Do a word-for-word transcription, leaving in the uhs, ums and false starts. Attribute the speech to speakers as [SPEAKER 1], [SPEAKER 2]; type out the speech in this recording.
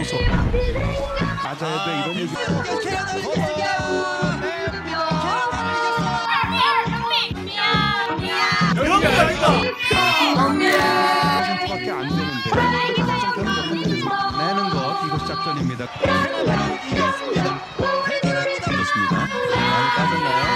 [SPEAKER 1] 무서워. 맞아야 돼 이런 얘기. 퍼센트밖에 안 되는데 내는 것 이것이 작전입니다. 그렇습니다. 많이 빠졌나요?